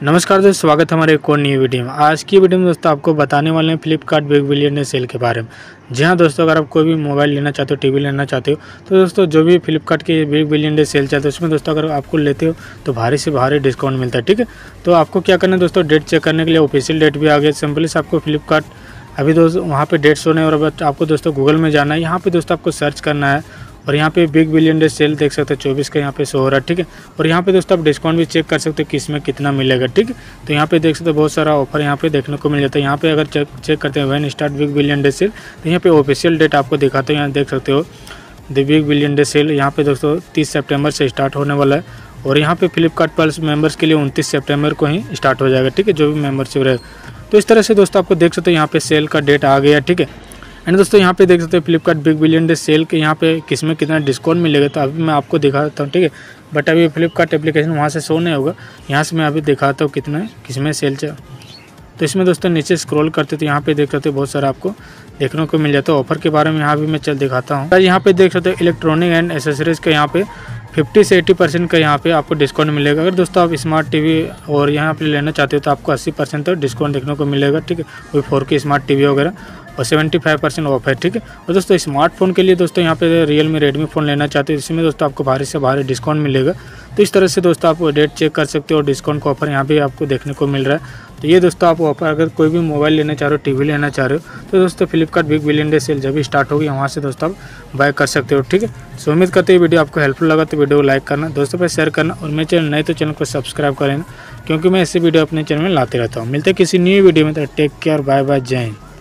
नमस्कार दोस्तों, स्वागत है हमारे एक और नई वीडियो में। आज की वीडियो में दोस्तों आपको बताने वाले हैं Flipkart big billion day sale के बारे में। जी हाँ दोस्तों, अगर आप कोई भी मोबाइल लेना चाहते हो, टीवी लेना चाहते हो, तो दोस्तों जो भी फ्लिपकार्ट की बिग बिलियन डे सेल चलता है उसमें दोस्तों अगर आपको लेते हो तो भारी से भारी डिस्काउंट मिलता है। ठीक है, तो आपको क्या करना है दोस्तों, डेट चेक करने के लिए ऑफिशियल डेट भी आ गया। सिंपली से आपको फ्लिपकार्ट अभी दोस्तों वहाँ पे डेट शो नहीं, और आपको दोस्तों गूगल में जाना है। यहाँ पे दोस्तों आपको सर्च करना है और यहाँ पे बिग बिलियन डे सेल देख सकते हैं 24 का यहाँ पे शो हो रहा है। ठीक है, और यहाँ पे दोस्तों आप डिस्काउंट भी चेक कर सकते हो किस में कितना मिलेगा। ठीक है, तो यहाँ पे देख सकते हो बहुत सारा ऑफर यहाँ पे देखने को मिल जाता है। यहाँ पे अगर चेक करते हैं when start big billion day sale, तो यहाँ पे ऑफिशियल डेट आपको दिखाते हैं। यहाँ देख सकते हो the big billion day sale यहाँ पे दोस्तों 30 सितंबर से स्टार्ट होने वाला है, और यहाँ पे फ्लिपकार्ट प्लस मेंबर्स के लिए 29 सितंबर को ही स्टार्ट हो जाएगा। ठीक है, जो भी मेंबरशिप रहे। तो इस तरह से दोस्तों आपको देख सकते हो यहाँ पे सेल का डेट आ गया। ठीक है, एंड दोस्तों यहाँ पे देख सकते हैं Flipkart big billion day sale के यहाँ पे किस में कितना डिस्काउंट मिलेगा। तो अभी मैं आपको दिखाता हूँ। ठीक है, बट अभी फ्लिपकार्ट एप्लीकेशन वहाँ से शो नहीं होगा, यहाँ से मैं अभी दिखाता हूँ कितना किस में सेल चल। तो इसमें दोस्तों नीचे स्क्रॉल करते तो यहाँ पे देख सकते हो बहुत सारा आपको देखने को मिल जाता है। ऑफर के बारे में यहाँ भी मैं चल दिखाता हूँ। यहाँ पे देख सकते हो इलेक्ट्रॉनिक एंड एसेसरीज का यहाँ पे 50 से 80% का यहाँ पे आपको डिस्काउंट मिलेगा। अगर दोस्तों आप स्मार्ट टीवी और यहाँ पे लेना चाहते हो तो आपको 80% तक डिस्काउंट देखने को मिलेगा। ठीक है, कोई 4K स्मार्ट टीवी वगैरह, और 75% ऑफ है। ठीक है, और दोस्तों स्मार्टफोन के लिए दोस्तों यहाँ पे रियलमी रेडमी फ़ोन लेना चाहते हो, इसमें दोस्तों आपको भारी से भारी डिस्काउंट मिलेगा। तो इस तरह से दोस्तों आप डेट चेक कर सकते हो और डिस्काउंट का ऑफर यहाँ पे आपको देखने को मिल रहा है। तो ये दोस्तों आप ऑफर अगर कोई भी मोबाइल लेना चाह रहे हो, टीवी लेना चाह रहे हो, तो दोस्तों Flipkart big billion day sale जब भी स्टार्ट होगी वहाँ से दोस्तों आप बाय कर सकते हो। ठीक है, सो उम्मीद करते हैं वीडियो आपको हेल्पफुल लगा तो वीडियो को लाइक करना, दोस्तों पर शेयर करना, और मेरे चैनल नए तो चैनल को सब्सक्राइब करें, क्योंकि मैं ऐसे वीडियो अपने चैनल में लाते रहता हूँ। मिलते हैं किसी न्यू वीडियो में, तो टेक केयर, बाय बाय, जय हिंद।